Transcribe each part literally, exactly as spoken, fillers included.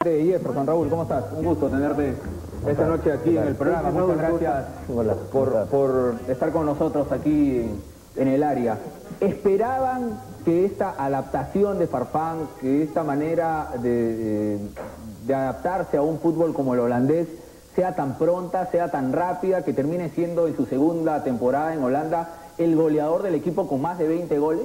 De Jefferson, Raúl, ¿cómo estás? Un gusto tenerte esta noche aquí en el programa. Muchas gracias por, por estar con nosotros aquí en el área. ¿Esperaban que esta adaptación de Farfán, que esta manera de, de adaptarse a un fútbol como el holandés sea tan pronta, sea tan rápida, que termine siendo en su segunda temporada en Holanda el goleador del equipo con más de veinte goles?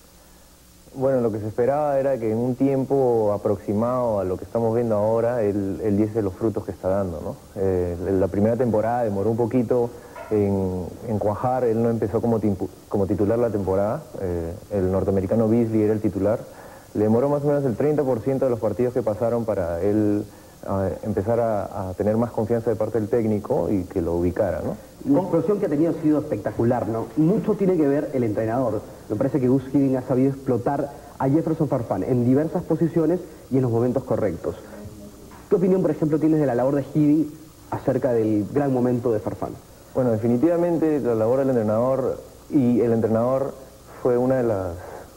Bueno, lo que se esperaba era que en un tiempo aproximado a lo que estamos viendo ahora, él, él diese los frutos que está dando, ¿no? Eh, la primera temporada demoró un poquito en, en cuajar, él no empezó como, como titular la temporada, eh, el norteamericano Beasley era el titular, le demoró más o menos el treinta por ciento de los partidos que pasaron para él eh, empezar a, a tener más confianza de parte del técnico y que lo ubicara, ¿no? La explosión que ha tenido ha sido espectacular, ¿no? Mucho tiene que ver el entrenador. Me parece que Gus Hiddink ha sabido explotar a Jefferson Farfán en diversas posiciones y en los momentos correctos. ¿Qué opinión, por ejemplo, tienes de la labor de Hiddink acerca del gran momento de Farfán? Bueno, definitivamente la labor del entrenador y el entrenador fue una de las,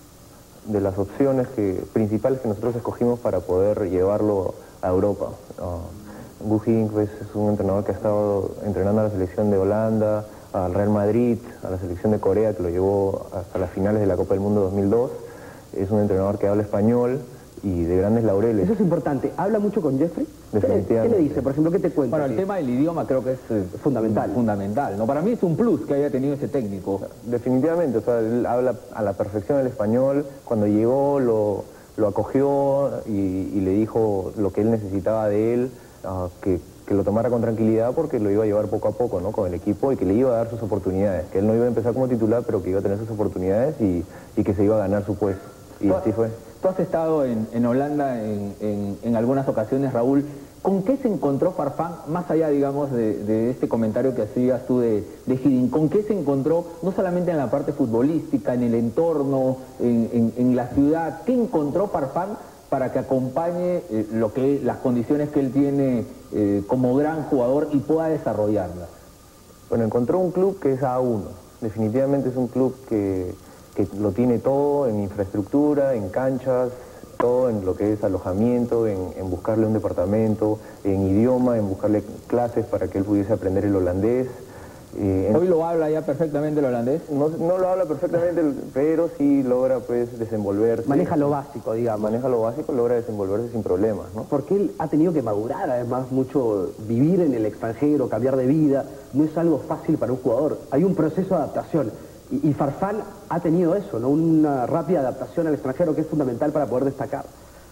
de las opciones que, principales que nosotros escogimos para poder llevarlo a Europa. Uh, Gus Hiddink pues, es un entrenador que ha estado entrenando a la selección de Holanda, al Real Madrid, a la selección de Corea, que lo llevó hasta las finales de la Copa del Mundo dos mil dos. Es un entrenador que habla español y de grandes laureles. Eso es importante. ¿Habla mucho con Jeffrey? Definitivamente. ¿Qué le, qué le dice? Por ejemplo, ¿qué te cuenta? Bueno, el tema del idioma creo que es eh, fundamental. fundamental, ¿no? Para mí es un plus que haya tenido ese técnico. Definitivamente, o sea, él habla a la perfección el español. Cuando llegó lo, lo acogió y, y le dijo lo que él necesitaba de él. Uh, que, que lo tomara con tranquilidad porque lo iba a llevar poco a poco, ¿no? Con el equipo y que le iba a dar sus oportunidades, que él no iba a empezar como titular pero que iba a tener sus oportunidades y, y que se iba a ganar su puesto, y así fue. Tú has estado en, en Holanda en, en, en algunas ocasiones, Raúl. ¿Con qué se encontró Farfán, más allá, digamos, de, de este comentario que hacías tú de, de Hiddink? ¿Con qué se encontró, no solamente en la parte futbolística, en el entorno, en, en, en la ciudad? ¿Qué encontró Farfán para que acompañe eh, lo que, las condiciones que él tiene eh, como gran jugador y pueda desarrollarlas? Bueno, encontró un club que es A uno. Definitivamente es un club que, que lo tiene todo en infraestructura, en canchas, todo en lo que es alojamiento, en, en buscarle un departamento, en idioma, en buscarle clases para que él pudiese aprender el holandés. Eh, en... ¿Hoy lo habla ya perfectamente el holandés? No, no lo habla perfectamente, pero sí logra pues desenvolverse. Maneja lo básico, digamos. Maneja lo básico, logra desenvolverse sin problemas, ¿no? Porque él ha tenido que madurar, además, mucho, vivir en el extranjero, cambiar de vida, no es algo fácil para un jugador. Hay un proceso de adaptación. Y, y Farfán ha tenido eso, ¿no? Una rápida adaptación al extranjero que es fundamental para poder destacar.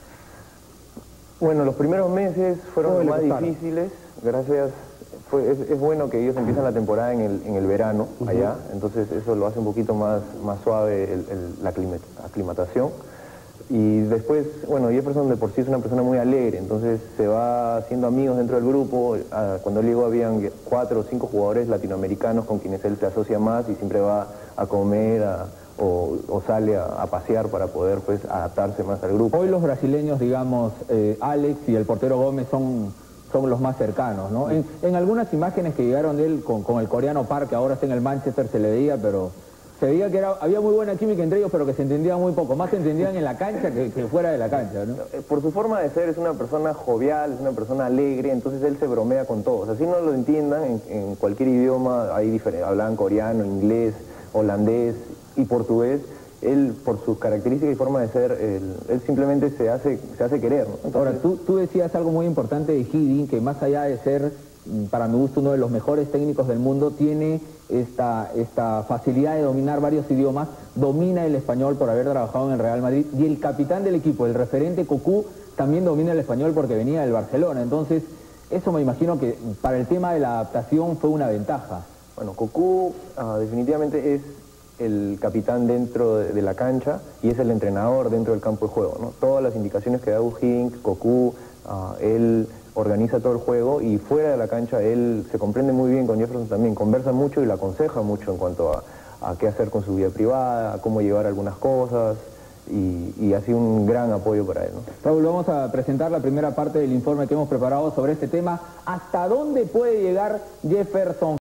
Bueno, los primeros meses fueron los más difíciles, gracias... Fue, es, es bueno que ellos empiezan la temporada en el, en el verano, uh-huh. allá, entonces eso lo hace un poquito más, más suave el, el, la aclimatación. Y después, bueno, Jefferson de por sí es una persona muy alegre, entonces se va haciendo amigos dentro del grupo. Cuando él llegó habían cuatro o cinco jugadores latinoamericanos con quienes él se asocia más y siempre va a comer a, o, o sale a, a pasear para poder pues adaptarse más al grupo. Hoy los brasileños, digamos, eh, Alex y el portero Gómez son... son los más cercanos, ¿no? En, en algunas imágenes que llegaron de él con, con el coreano Park, que ahora está en el Manchester, se le veía, pero se veía que era, había muy buena química entre ellos, pero que se entendían muy poco. Más se entendían en la cancha que, que fuera de la cancha, ¿no? Por su forma de ser, es una persona jovial, es una persona alegre, entonces él se bromea con todos. Así no lo entiendan, en, en cualquier idioma, hay diferentes, hablan coreano, inglés, holandés y portugués. Él, por sus características y forma de ser, él, él simplemente se hace, se hace querer, ¿no? Entonces... Ahora, tú, tú decías algo muy importante de Hiddink, que más allá de ser, para mi gusto, uno de los mejores técnicos del mundo, tiene esta, esta facilidad de dominar varios idiomas, domina el español por haber trabajado en el Real Madrid, y el capitán del equipo, el referente Cocu, también domina el español porque venía del Barcelona. Entonces, eso me imagino que para el tema de la adaptación fue una ventaja. Bueno, Cocu uh, definitivamente es el capitán dentro de, de la cancha y es el entrenador dentro del campo de juego, ¿no? Todas las indicaciones que da Gus Hiddink, Cocu, uh, él organiza todo el juego y fuera de la cancha él se comprende muy bien con Jefferson también, conversa mucho y le aconseja mucho en cuanto a, a qué hacer con su vida privada, a cómo llevar algunas cosas y, y ha sido un gran apoyo para él, ¿no? Raúl, vamos a presentar la primera parte del informe que hemos preparado sobre este tema. ¿Hasta dónde puede llegar Jefferson